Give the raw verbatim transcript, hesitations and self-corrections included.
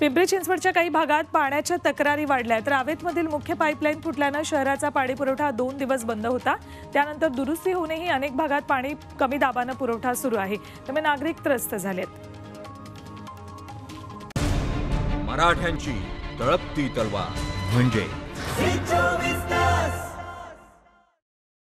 पिंपरी चिंचवडच्या काही भागात पाण्याच्या तक्रारी वाढल्या आहेत। रावेतमधील मुख्य पाईपलाईन फुटल्याने शहराचा पाणी पुरवठा दोन दिवस बंद होता। त्यानंतर दुरुस्ती होऊनही अनेक भागात पाणी कमी दाबाने पुरवठा सुरू आहे, त्यामुळे नागरिक त्रस्त झालेत। मराठ्यांची तळपती तलवार म्हणजे